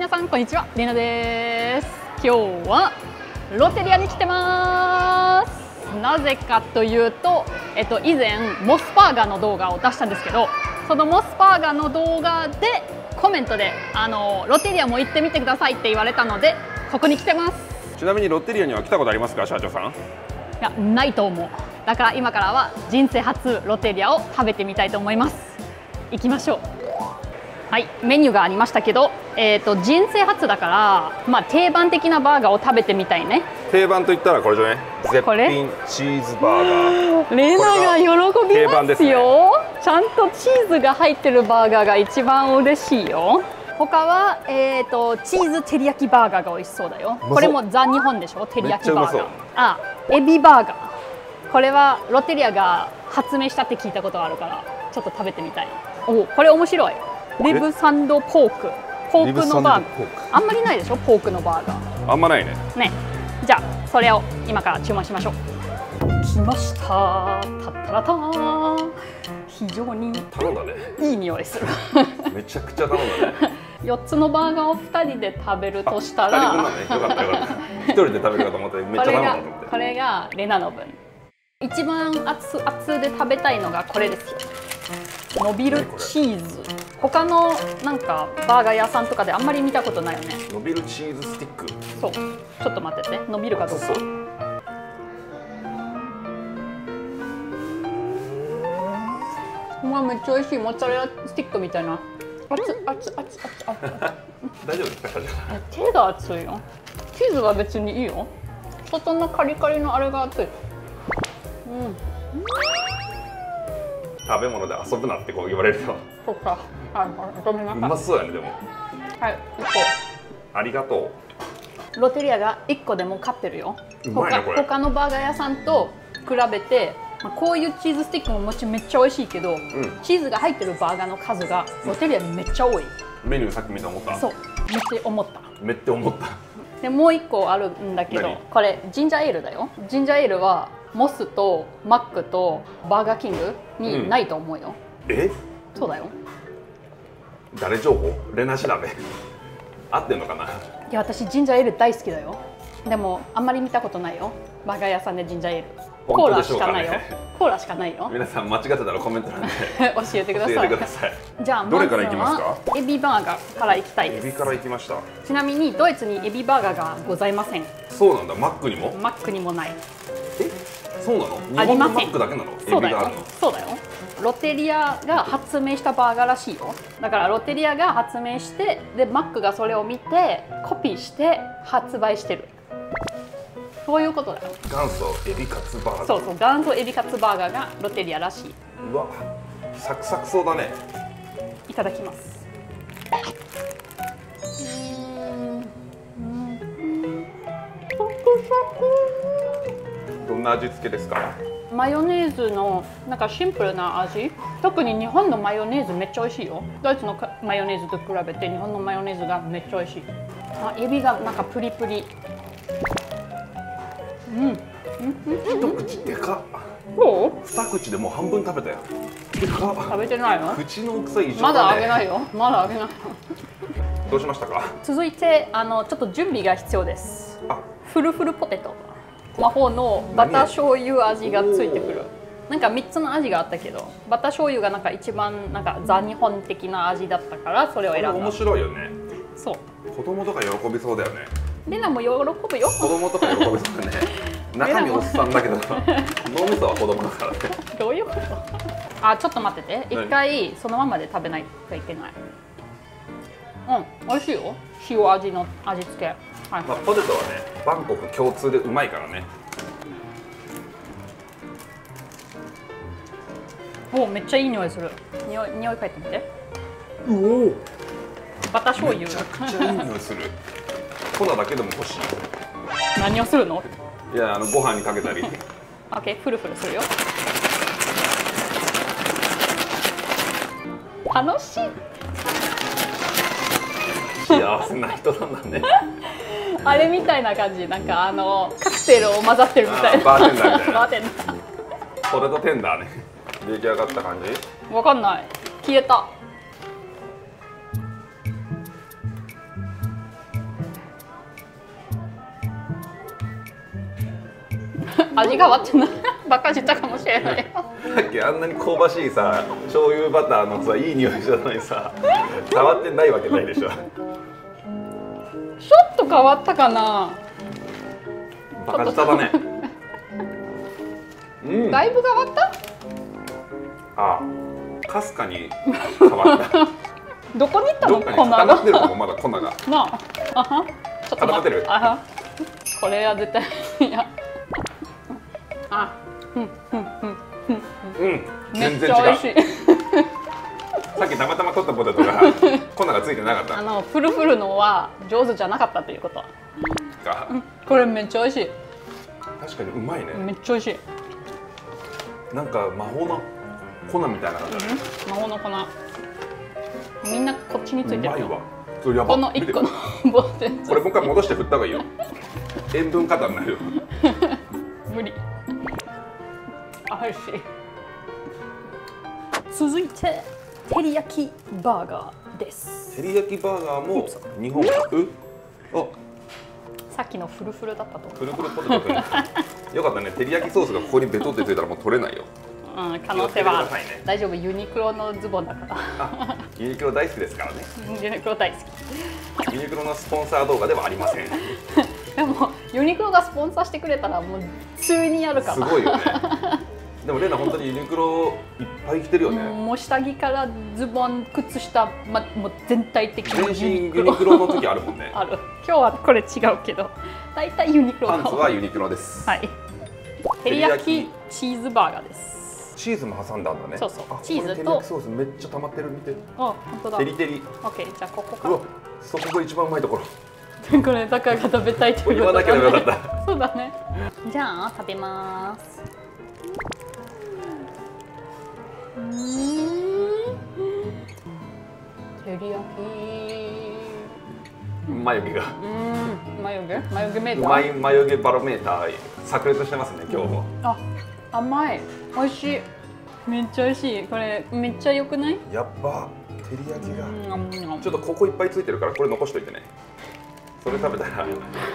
皆さんこんにちは、レナです。今日はロッテリアに来てます。なぜかというと、以前モスバーガーの動画を出したんですけど、そのモスバーガーの動画でコメントでロッテリアも行ってみてくださいって言われたので、ここに来てます。 ちなみにロッテリアには来たことありますか、社長さん？ いや、ないと思う。だから今からは人生初ロッテリアを食べてみたいと思います。行きましょう。はい、メニューがありましたけど、人生初だから、定番的なバーガーを食べてみたいね。 定番といったらこれじゃね、絶品チーズバーガー。 レナが喜びますよ。ちゃんとチーズが入ってるバーガーが一番嬉しいよ。他は、チーズ照り焼きバーガーが美味しそうだよ。これもザ日本でしょ、照り焼きバーガー。あ、エビバーガー。これはロッテリアが発明したって聞いたことがあるから、ちょっと食べてみたい。お、これ面白い。リブサンドポーク。ポークのバーガー。あんまりないでしょ、ポークのバーガー。あんまないね。 ね。じゃあそれを今から注文しましょう。来ました。たったらたー。非常に頼んだね。 いい匂いする。 めちゃくちゃ頼んだね。 4つのバーガーを2人で食べるとしたら、 2人分だね。よかったよかった。1人で食べるかと思ってめっちゃ頼んだと思って。 これがレナの分。一番熱々で食べたいのがこれですよ。伸びるチーズ。他のなんかバーガー屋さんとかであんまり見たことないよね。 伸びるチーズスティック。 そう。ちょっと待ってて。伸びるかどうか。うわ、めっちゃ美味しい。モッツァレラスティックみたいな。熱。 大丈夫ですか、社長？ 手が熱いよ。チーズは別にいいよ。外のカリカリのあれが熱い。 食べ物で遊ぶなってこう言われると。 そっか。 うまそうやね、でも。 はい、1 個。ありがとう。ロッテリアが1個でも買ってるよ。他のバーガー屋さんと比べて、こういうチーズスティックももちろんめっちゃ美味しいけど、チーズが入ってるバーガーの数がロッテリアにめっちゃ多い。 メニューさっき見て思った？そう、 めっちゃ思った。でもう1個あるんだけど、これジンジャーエールだよ。ジンジャーエールはモスとマックとバーガーキングにないと思うよ。そうだよ。 誰情報？レナ調べ合ってんのかな。いや、私ジンジャーエール大好きだよ。でもあんまり見たことないよ、バーガー屋さんでジンジャーエール。コーラしかないよ。コーラしかないよ。 皆さん間違ってたらコメント欄で教えてください。じゃあどれからいきますか？ エビバーガーからいきたいです。 エビからいきました。 ちなみにドイツにエビバーガーがございません。 そうなんだ。マックにも？ マックにもない。 そうなの？ ありません。 日本のマックだけなの？ そうだよ。そうだよ。ロッテリアが発明したバーガーらしいよ。だからロッテリアが発明して、でマックがそれを見てコピーして発売してる。そういうことだよ。 元祖エビカツバーガー。 そうそう、元祖エビカツバーガーがロッテリアらしい。 うわ、サクサクそうだね。 いただきます。 どんな味付けですか？ マヨネーズのなんかシンプルな味。特に日本のマヨネーズめっちゃ美味しいよ。ドイツのマヨネーズと比べて日本のマヨネーズがめっちゃ美味しい。エビがなんかプリプリ。 一口でかっ。 どう？ 二口でもう半分食べたよ。でかっ。 食べてないの？ 口の大きさ異常だね。 まだあげないよ。まだあげないよ。 どうしましたか？ 続いてちょっと準備が必要です。フルフルポテト。魔法のバター醤油味がついてくる。なんか3つの味があったけど、バター醤油がなんか一番なんかザ日本的な味だったからそれを選んだ。 面白いよね。 そう。 子供とか喜びそうだよね。 レナも喜ぶよ。 子供とか喜びそうだね。中身おっさんだけど脳みそは子供だからね。 どういうこと？あ、ちょっと待ってて。一回そのままで食べないといけない。美味しいよ。塩味の味付け。 ポテトはね、バンコク共通でうまいからね。 お、めっちゃいい匂いする。匂い嗅いでみて。 おお。 バター醤油。 めちゃくちゃいい匂いする。粉だけでも欲しい。 何をするの？ いや、ご飯にかけたり。 オッケー、フルフルするよ。楽しい。 幸せな人なんだね。 あれみたいな感じ、なんかカクテルを混ざってるみたいな。 バーテンダーみたいな。 バーテンダー。 ポテトテンダーね。出来上がった感じ？ わかんない。消えた。 味が変わってないばっかりしたかもしれないよ。 さっきあんなに香ばしいさ醤油バターのさいい匂いしたのにさ触ってないわけないでしょ。 ちょっと変わったかな。 バカ舌だね。うん。 だいぶ変わった。 あ、かすかに変わった。 どこに行ったの？ どっかに固まってるかもまだ粉が。 なあ、あは、ちょっと待ってる。あは、これは絶対いや。あ、 全然違う。さっきたまたま取ったポテトが粉がついてなかった。 フルフルのは上手じゃなかったということ。これめっちゃ美味しい。 確かにうまいね。 めっちゃ美味しい。 なんか魔法の粉みたいな感じ。 魔法の粉。みんなこっちについてる。うまいわ。それやば。 この一個のボテン。 これもう一回戻して振った方がいいよ。塩分過多になるよ。 無理。あ、美味しい。続いて照り焼きバーガーです。 照り焼きバーガーも日本。あ、 さっきのフルフルだったと思う。 フルフルポテト。よかったね。照り焼きソースがここにベトってついたらもう取れないよ。 うん、可能性はある。大丈夫、ユニクロのズボンだから。 ユニクロ大好きですからね。 ユニクロ大好き。ユニクロのスポンサー動画ではありません。 でもユニクロがスポンサーしてくれたらもう普通にやるから。 すごいよね。でもレナ本当にユニクロいっぱい着てるよね。 もう下着からズボン、靴下、もう全体的に全身ユニクロの時あるもんね。 ある。今日はこれ違うけど、大体ユニクロ。 パンツはユニクロです。 はい。照り焼きチーズバーガーです。 チーズも挟んだんだね。 そうそう。チーズと照り焼きソースめっちゃ溜まってる、見て。 あ、本当だ。 照り照り。 オッケー、じゃあここから。 うわ、そこが一番うまいところ。 これタカが食べたいということだね。 言わなきゃよかった。 そうだね。じゃあ食べます。照り焼き。 眉毛が。 眉毛メーター。 うまい眉毛バロメーター炸裂してますね今日も。 あ、甘い。美味しい。めっちゃ美味しい。これめっちゃ良くない？ やっぱ照り焼きが。ちょっとここいっぱいついてるからこれ残しといてね。それ食べたらグ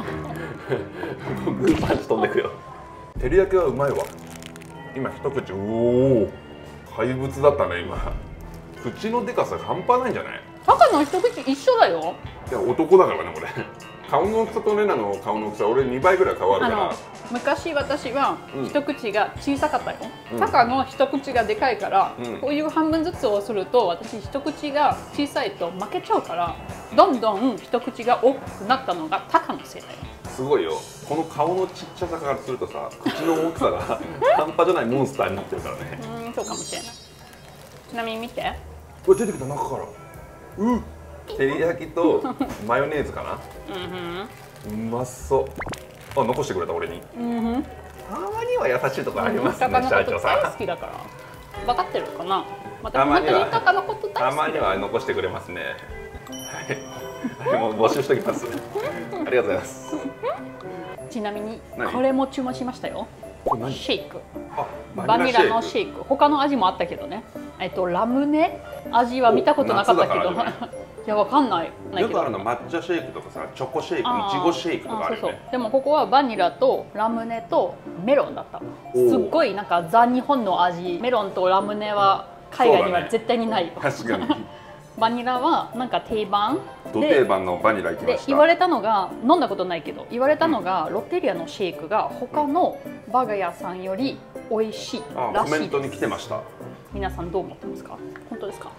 ーパンチ飛んでくよ。照り焼きはうまいわ。今一口、おお怪物だったね今。口のでかさ半端ないんじゃない？ タカの一口一緒だよ。 いや男だからねこれ。顔の大きさとレナの顔の大きさ俺2倍ぐらい顔あるから。 昔私は一口が小さかったよ。タカの一口がでかいから、こういう半分ずつをすると私一口が小さいと負けちゃうから、どんどん一口が大きくなったのがタカのせいだよ。 すごいよ。この顔のちっちゃさからするとさ、口の大きさが半端じゃないモンスターになってるからね。 そうかもしれない。ちなみに見て。 これ出てきた中から。照り焼きとマヨネーズかな。うまそう。あ、残してくれた俺に。たまには優しいとこありますね、社長さん。 大好きだから。分かってるかな。たまには残してくれますね。はい。もう募集しておきます。ありがとうございます。 ちなみにこれも注文しましたよ。シェイク。 バニラのシェイク。他の味もあったけどね。ラムネ味は見たことなかったけど。いや、わかんない。 よくあるの抹茶シェイクとかさ、チョコシェイク、いちごシェイクとかあるよね。 でもここはバニラとラムネとメロンだった。すっごいなんかザ日本の味。メロンとラムネは海外には絶対にないよ。 確かに。 バニラはなんか定番。 ド定番のバニラいきました。 言われたのが、飲んだことないけど言われたのが、ロッテリアのシェイクが他のバーガー屋さんより美味しいらしいです。 コメントに来てました。 皆さんどう思ってますか？本当ですか？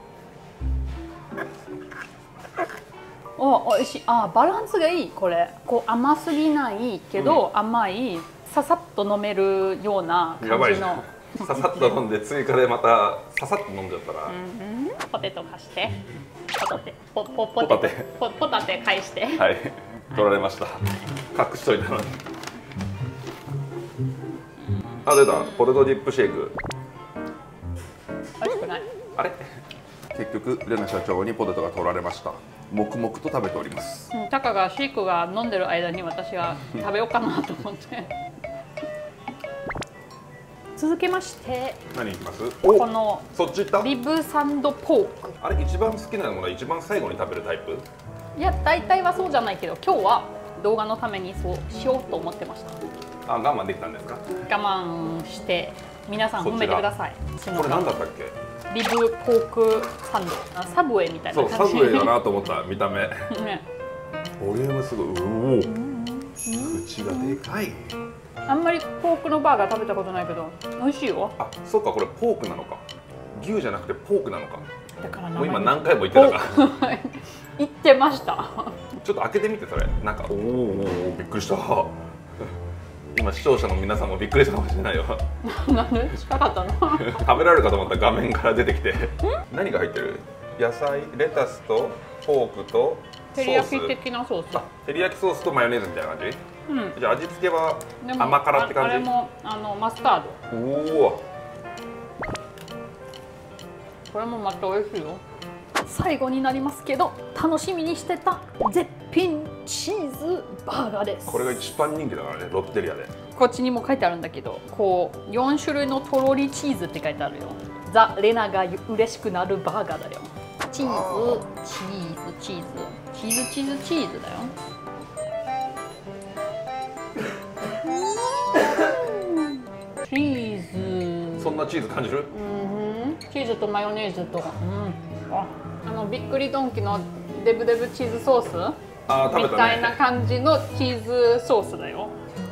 おいしい。バランスがいい。これこう甘すぎないけど、甘い、ささっと飲めるような感じの。 ささっと飲んで追加でまたささっと飲んじゃったら。 ポテト貸して。ポタテ返して。 はい。取られました。隠しといたのに。出た。ポテトディップシェイク。 美味しくない？ あれ？結局レナ社長にポテトが取られました。黙々と食べております。 タカがシェイクが飲んでる間に私が食べようかなと思って。続けまして何いきます？ このそっち行った？ リブサンドポーク。 あれ一番好きなものは一番最後に食べるタイプ？ いや、大体はそうじゃないけど今日は動画のためにそうしようと思ってました。 あ、我慢できたんですか？ 我慢して皆さん褒めてください。 これ何だったっけ？ リブポークサンド、サブウェイみたいなそう、 感じ。 サブウェイだなと思った見た目。 ね、 ボリュームすごい。おお、口がでかい。 あんまりポークのバーガー食べたことないけど美味しいよ。 あ、そうか、これポークなのか。牛じゃなくてポークなのか。 だからもう今何回も言ってたから。 言ってました。 ちょっと開けてみて、それ。なんか、おお、びっくりした。今視聴者の皆さんもびっくりしたかもしれないよ。 なんで近かったの？ 食べられるかと思った画面から出てきて。何が入ってる？野菜、レタスとポークと照り焼き的なソース。 あ、照り焼きソースとマヨネーズみたいな感じ？ うん。 じゃあ味付けは甘辛って感じ？ あれもマスタード。 おお。 これもまた美味しいよ。最後になりますけど楽しみにしてた絶品チーズバーガーです。 これが一番人気だからね、ロッテリアで。 こっちにも書いてあるんだけど、こう4種類のとろりチーズって書いてあるよ。ザ・レナが嬉しくなるバーガーだよ。チーズチーズチーズチーズチーズチーズだよ。チーズ。 そんなチーズ感じる？ チーズとマヨネーズと、びっくりドンキのデブデブチーズソース、 食べたね、 みたいな感じのチーズソースだよ。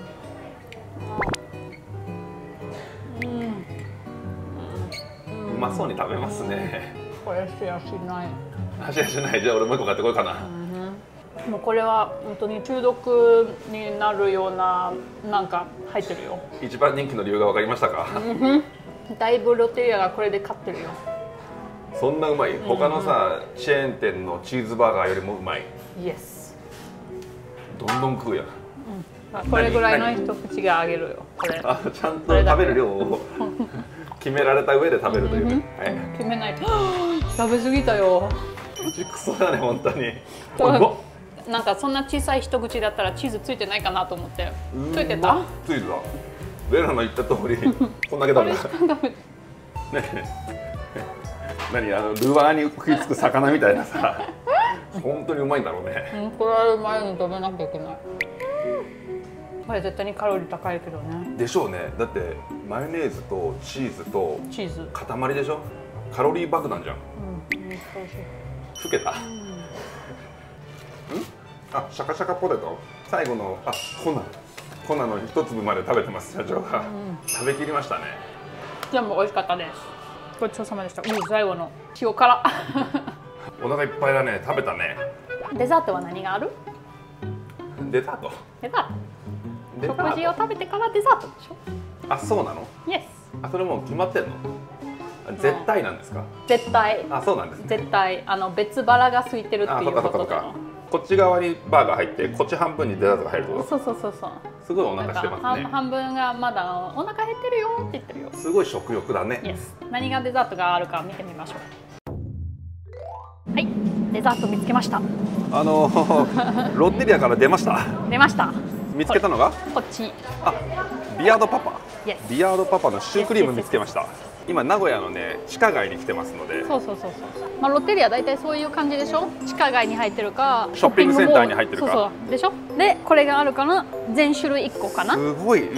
うまそうに食べますね。 これシェアしない。 シェアしない。じゃあ俺もう一個買ってこようかな。 もうこれは本当に中毒になるようななんか入ってるよ。 一番人気の理由が分かりましたか？ だいぶロッテリアがこれで買ってるよ。 そんなうまい？他のさ、チェーン店のチーズバーガーよりもうまい。 イエス。 どんどん食うやん。 これぐらいの一口があげるよ。これ。 あ、ちゃんと食べる量を決められた上で食べるというね。 決めないと。食べ過ぎたよ。 口クソだね本当に。 なんかそんな小さい一口だったらチーズついてないかなと思って。ついてた？ ついてた。レナの言った通りこんだけ食べた。ねえ、何ルアーに食いつく魚みたいなさ。本当にうまいんだろうね。 これはうまいの食べなきゃいけない。これ絶対にカロリー高いけどね。 でしょうね。だってマヨネーズとチーズと塊でしょ。カロリー爆弾じゃん。老けた。あ、シャカシャカポテト。最後の粉の一粒まで食べてます社長が。食べきりましたね。 全部美味しかったです。ごちそうさまでした。最後の塩辛。 お腹いっぱいだね。食べたね。 デザートは何がある？ デザート。 デザート。食事を食べてからデザートでしょ。 あ、そうなの？ イエス。 あ、それもう決まってんの？絶対なんですか？ 絶対。 あ、そうなんですね。 絶対別腹が空いてるっていうことだよ。 こっち側にバーガー入ってこっち半分にデザートが入るってこと？ そう。 すごいお腹してますね。 半分がまだお腹減ってるよって言ってるよ。 すごい食欲だね。 イエス。何がデザートがあるか見てみましょう。はい、デザート見つけました。 ロッテリアから出ました。 出ました。 見つけたのがこっち。 あ、ビアードパパ。ビアードパパのシュークリーム見つけました。今名古屋のね地下街に来てますので。 そう。まあロッテリア大体そういう感じでしょ。地下街に入ってるか、 ショッピングセンターに入ってるか。 そうでしょ。でこれがあるから全種類1個かな。 すごい。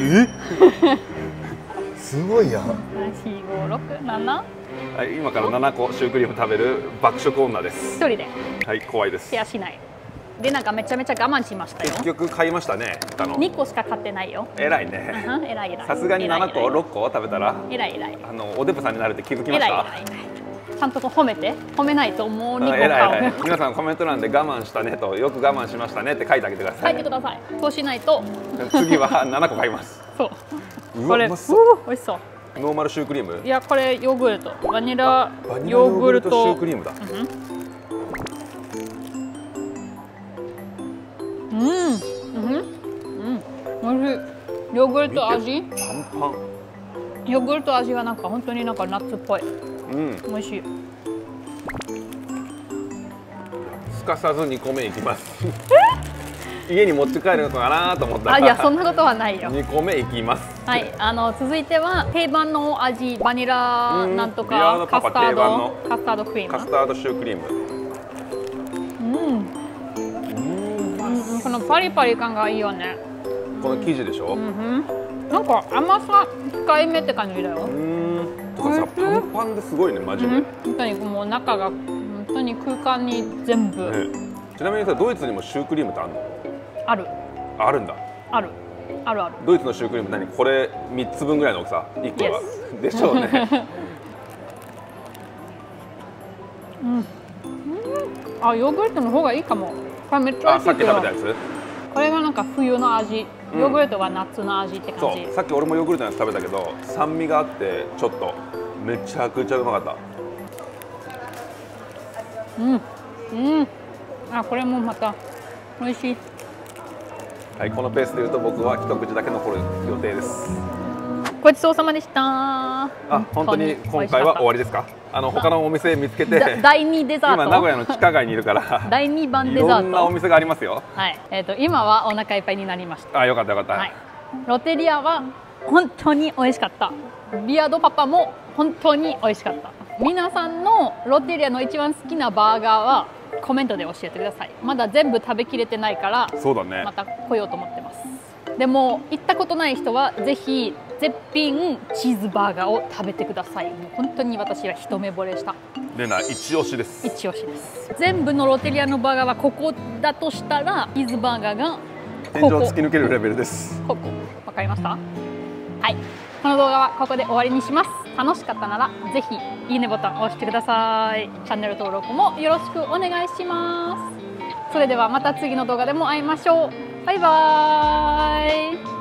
すごいやん。 4、5、6、7。 はい、今から7個シュークリーム食べる爆食女です。 一人で。 はい、怖いです。 シェアしない。でなんかめちゃめちゃ我慢しましたよ。 結局買いましたね。 2個しか買ってないよ。 偉いね。 偉い。 さすがに7個6個食べたら偉い。 おデブさんになるって気づきました。 ちゃんと褒めて。褒めないともう2個買う。皆さんコメント欄で我慢したねとよく我慢しましたねって書いてあげてください。 書いてください。そうしないと次は7個買います。 そう。 これ美味しそう。 ノーマルシュークリーム。 いやこれヨーグルト。バニラヨーグルトシュークリームだ。 美味しい。ヨーグルト味？ パンパン。 ヨーグルト味はなんか本当になんかナッツっぽい。美味しい。 すかさず2個目いきます。家に持って帰るのかなと思ったら。 いやそんなことはないよ。 2個目いきます。 はい、続いては定番の味バニラなんとかカスタードクリーム。 カスタードシュークリーム。 このパリパリ感がいいよね。 この生地でしょ。 なんか甘さ控えめって感じだよ。 とかさ、パンパンですごいね、マジで。 本当にもう中が本当に空間に全部、 ちなみにさ、ドイツにもシュークリームってあるの？ ある。 あるんだ。 ある。あるある。 ドイツのシュークリーム何？これ3つ分ぐらいの大きさ？1個は。でしょうね。 あ、ヨーグルトの方がいいかも。これめっちゃ美味しいけど。 さっき食べたやつ？ これがなんか冬の味。ヨーグルトは夏の味って感じ。 そう、さっき俺もヨーグルトのやつ食べたけど、酸味があってちょっとめちゃくちゃうまかった。 あ、これもまた美味しい。 はい、このペースでいうと僕は一口だけ残る予定です。 ごちそうさまでした。 本当に今回は終わりですか？他のお店見つけて第2デザート。 今名古屋の地下街にいるから第2番デザート。 いろんなお店がありますよ。 はい、今はお腹いっぱいになりました。 あ、よかったよかった。 はい、ロテリアは本当に美味しかった。ビアードパパも本当に美味しかった。皆さんのロテリアの一番好きなバーガーはコメントで教えてください。まだ全部食べきれてないから、 そうだね、 また来ようと思ってます。でも行ったことない人はぜひ絶品チーズバーガーを食べてください。もう本当に私は一目惚れした。 レナ一押しです。 一押しです。全部のロテリアのバーガーはここだとしたら、チーズバーガーが天井突き抜けるレベルです。 ここ、わかりました？はい、この動画はここで終わりにします。楽しかったならぜひいいねボタンを押してください。チャンネル登録もよろしくお願いします。それではまた次の動画でも会いましょう。バイバーイ。